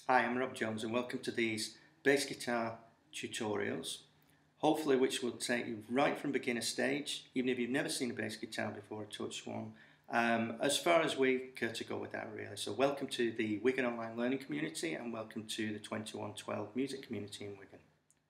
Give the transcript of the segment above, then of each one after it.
Hi, I'm Rob Jones and welcome to these bass guitar tutorials, hopefully which will take you right from beginner stage, even if you've never seen a bass guitar before or touched one, as far as we care to go with that really. So welcome to the Wigan Online Learning Community and welcome to the 2112 Music Community in Wigan.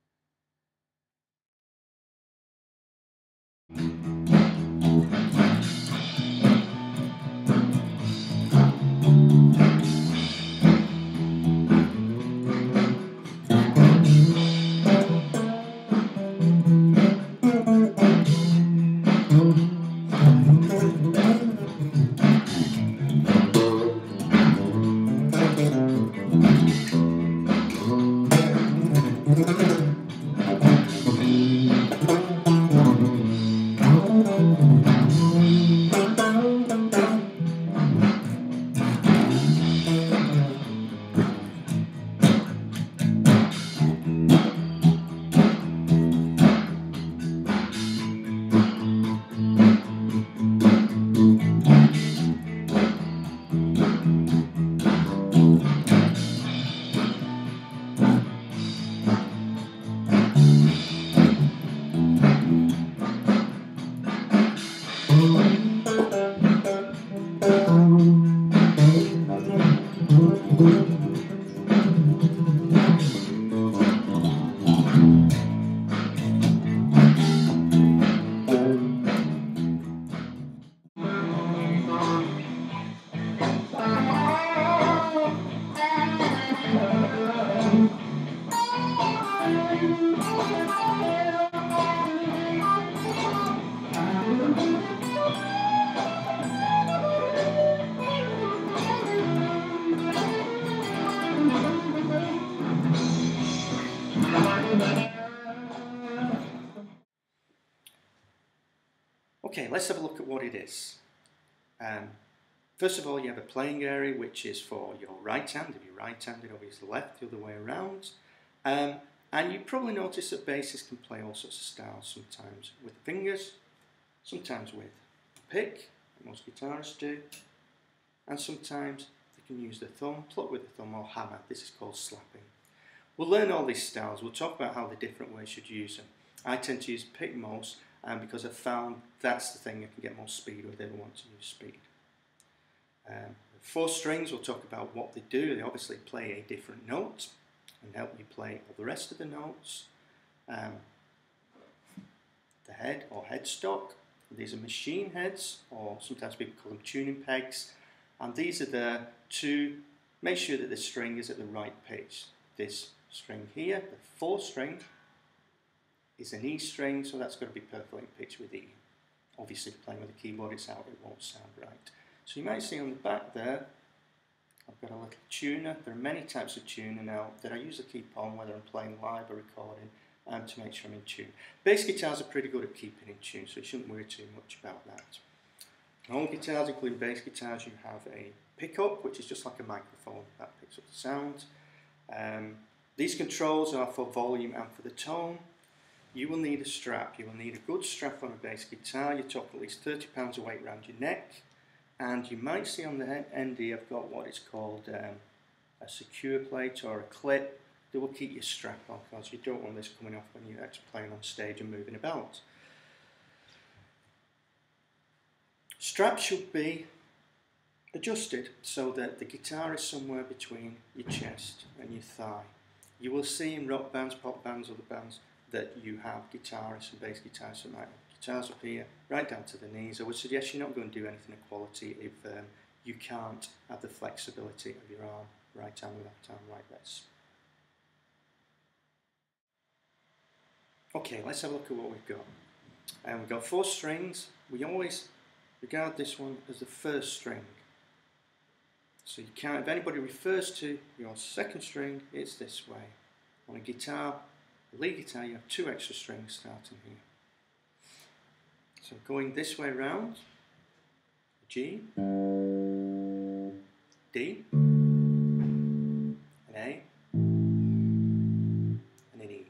Okay, let's have a look at what it is. First of all, you have a playing area which is for your right hand. If you're right-handed, obviously left, the other way around. And you probably notice that bassists can play all sorts of styles, sometimes with fingers, sometimes with a pick, most guitarists do, and sometimes they can use the thumb, pluck with the thumb, or hammer. This is called slapping. We'll learn all these styles. We'll talk about how the different ways you should use them. I tend to use pick most because I've found that's the thing I can get more speed with if I want to use speed. 4 strings, we'll talk about what they do. They obviously play a different note and help you play all the rest of the notes. The head or headstock. These are machine heads, or sometimes people call them tuning pegs. And these are there to make sure that the string is at the right pitch. This string here, the 4th string, is an E string, so that's got to be perfectly pitched with E. Obviously, playing with the keyboard, it's out, it won't sound right. So you might see on the back there, I've got a little tuner. There are many types of tuner now that I usually keep on, whether I'm playing live or recording, to make sure I'm in tune. Bass guitars are pretty good at keeping in tune, so you shouldn't worry too much about that. On all guitars, including bass guitars, you have a pickup, which is just like a microphone that picks up the sound. These controls are for volume and for the tone. You will need a strap. You will need a good strap on a bass guitar. You're talking at least 30 pounds of weight around your neck. And you might see on the end here, I've got what is called a secure plate or a clip that will keep your strap on, because you don't want this coming off when you're actually playing on stage and moving about. Straps should be adjusted so that the guitar is somewhere between your chest and your thigh. You will see in rock bands, pop bands, other bands that you have guitarists and bass guitarists that might have guitars up here, right down to the knees. I would suggest you're not going to do anything equality if you can't have the flexibility of your arm, right arm, left arm, like this. Okay, let's have a look at what we've got. We've got 4 strings. We always regard this one as the 1st string. So you can't, if anybody refers to your 2nd string, it's this way. On a guitar, a lead guitar, you have 2 extra strings starting here. So going this way round, G, D, an A, and an E.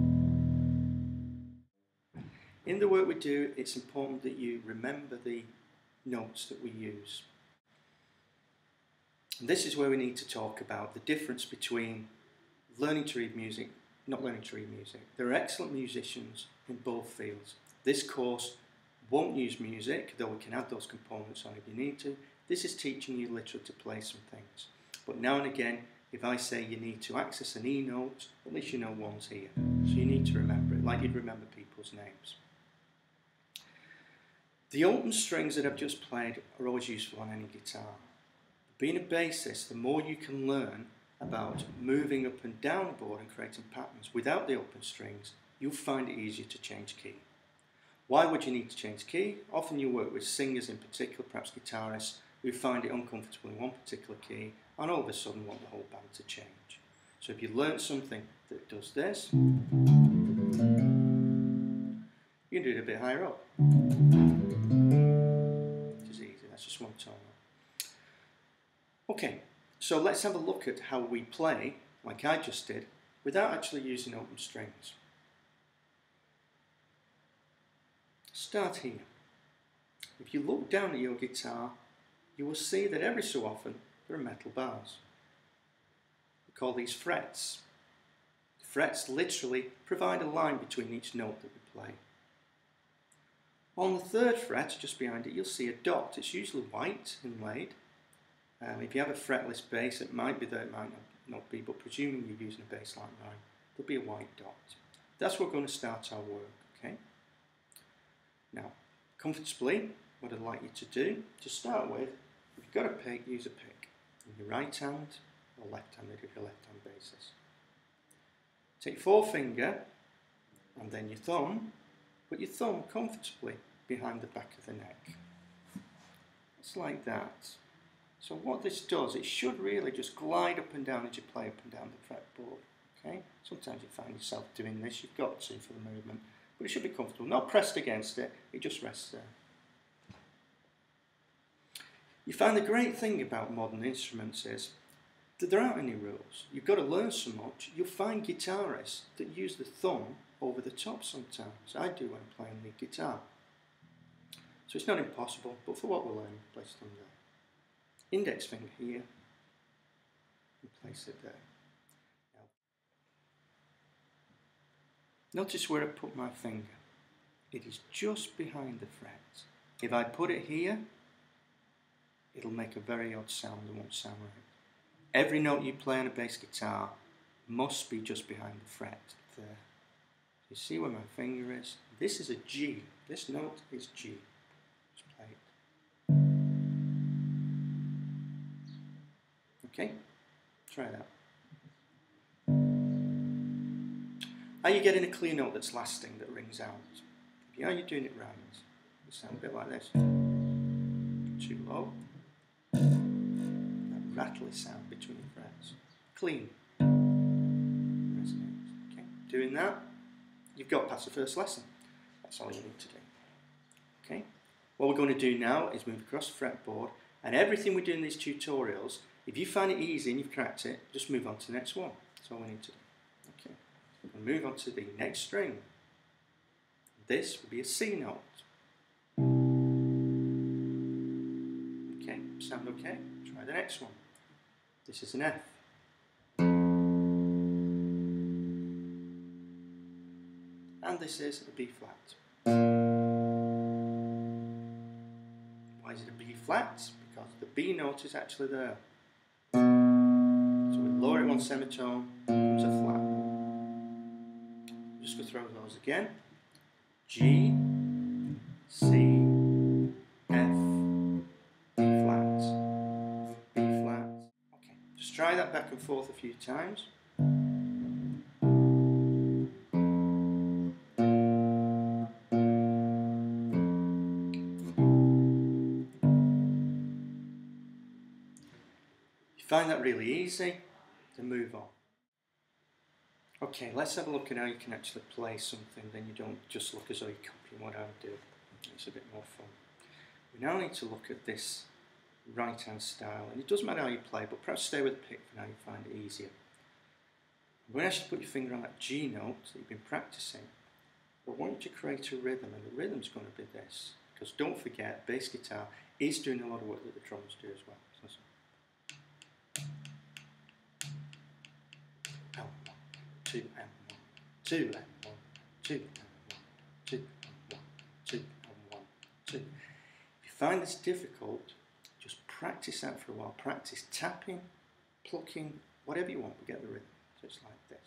In the work we do, it's important that you remember the notes that we use. And this is where we need to talk about the difference between learning to read music, not learning to read music. There are excellent musicians in both fields. This course won't use music, though we can add those components on if you need to. This is teaching you literally to play some things. But now and again, if I say you need to access an E note, at least you know one's here. So you need to remember it, like you'd remember people's names. The open strings that I've just played are always useful on any guitar. Being a bassist, the more you can learn about moving up and down the board and creating patterns without the open strings, you'll find it easier to change key. Why would you need to change key? Often you work with singers in particular, perhaps guitarists, who find it uncomfortable in one particular key and all of a sudden want the whole band to change. So if you learn something that does this, you can do it a bit higher up. Which is easy, that's just one tone up. Okay, so let's have a look at how we play, like I just did, without actually using open strings. Start here. If you look down at your guitar, you will see that every so often there are metal bars. We call these frets. Frets literally provide a line between each note that we play. On the third fret, just behind it, you'll see a dot. It's usually white inlaid. If you have a fretless bass, it might be there, it might not be, but presuming you're using a bass like mine, there'll be a white dot. That's where we're going to start our work, okay? Now, comfortably, what I'd like you to do, to start with, if you've got a pick, use a pick. In your right hand, or left-handed if you're left-hand bassist. Take your forefinger, and then your thumb, put your thumb comfortably behind the back of the neck. It's like that. So what this does, it should really just glide up and down as you play up and down the fretboard. Okay? Sometimes you find yourself doing this, you've got to for the movement, but it should be comfortable. Not pressed against it, it just rests there. You find the great thing about modern instruments is that there aren't any rules. You've got to learn so much. You'll find guitarists that use the thumb over the top sometimes. I do when I'm playing the guitar. So it's not impossible, but for what we're learning, place thumb there. Index finger here, and place it there. Now, notice where I put my finger. It is just behind the fret. If I put it here, it'll make a very odd sound and won't sound right. Every note you play on a bass guitar must be just behind the fret there. You see where my finger is? This is a G. This note is G. Just play it. Okay, try that. Are you getting a clear note that's lasting, that rings out? If you are, you're doing it right. It'll sound a bit like this. Too low. That rattly sound between the frets. Clean. Resonates. Okay, doing that, you've got past the first lesson. That's all you need to do. Okay, what we're going to do now is move across the fretboard, and everything we do in these tutorials, if you find it easy and you've cracked it, just move on to the next one. That's all we need to do. Okay, we're going to move on to the next string. This will be a C note. Okay, sound okay? Try the next one. This is an F. And this is a B flat. Why is it a B flat? Because the B note is actually there. So we lower it one semitone, comes a flat. Just go through those again. G, C, F, B flat, B flat. Okay, just try that back and forth a few times. If you find that really easy, then move on. Okay, let's have a look at how you can actually play something, then you don't just look as though you're copying what I do. It's a bit more fun. We now need to look at this right hand style, and it doesn't matter how you play, but perhaps stay with the pick for now, you find it easier. When you actually put your finger on that G note that you've been practicing, I want you to create a rhythm, and the rhythm's going to be this. Because don't forget, bass guitar is doing a lot of work that the drums do as well. So 2 and 1, 2 and 1, 2 and 1, 2 and 1, 2 and 1, 2. If you find this difficult, just practice that for a while. Practice tapping, plucking, whatever you want, but get the rhythm. So it's like this.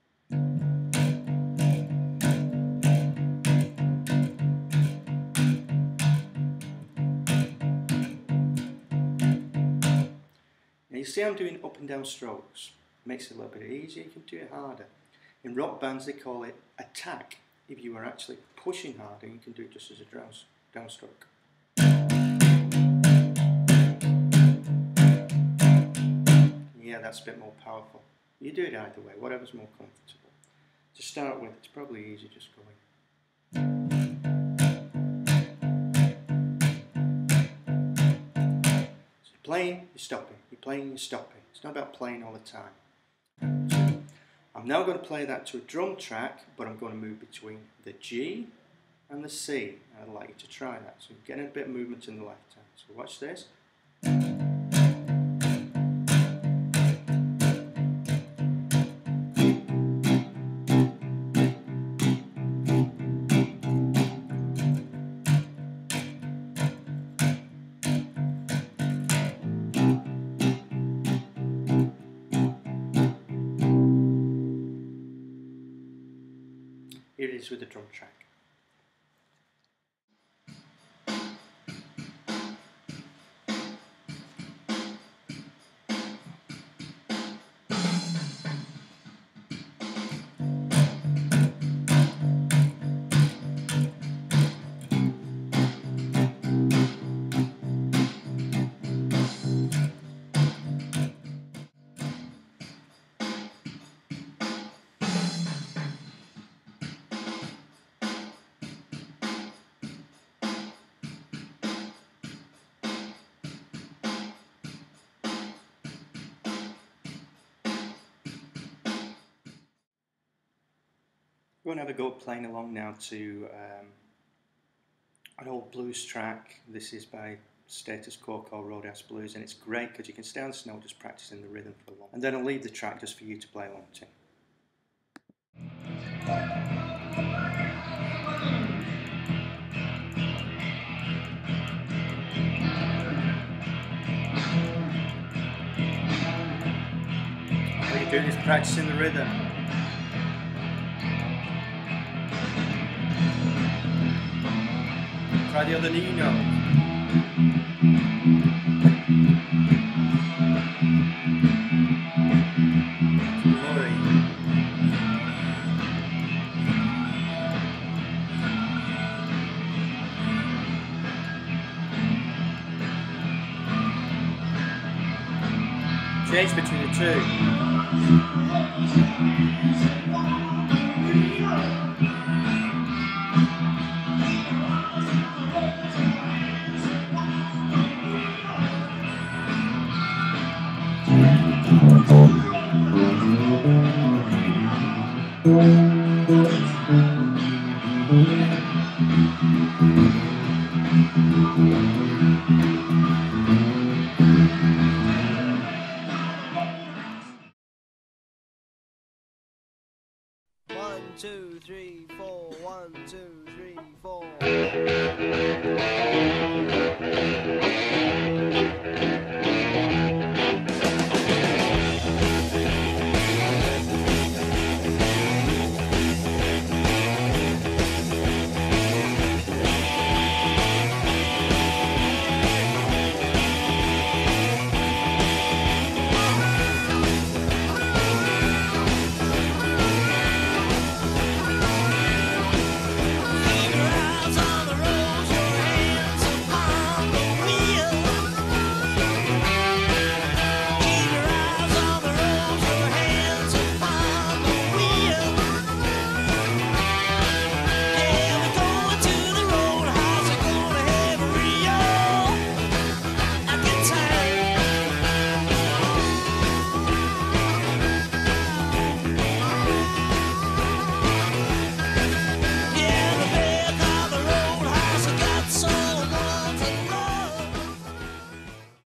Now you see I'm doing up and down strokes. Makes it a little bit easier, you can do it harder. In rock bands they call it attack. If you are actually pushing harder, you can do it just as a downstroke. Yeah, that's a bit more powerful. You do it either way, whatever's more comfortable. To start with, it's probably easier just going. So you're playing, you're stopping. You're playing, you're stopping. It's not about playing all the time. I'm now going to play that to a drum track, but I'm going to move between the G and the C. I'd like you to try that. So you're getting a bit of movement in the left hand. So watch this. Here it is with the drum track. We're going to have a go playing along now to an old blues track. This is by Status Quo called Roadhouse Blues, and it's great because you can stay on the note just practicing the rhythm for long. And then I'll leave the track just for you to play along to. All you're doing is practicing the rhythm. Try the other knee note. Change between the two. 1, 2, 3, 4. 1, 2, 3, 4.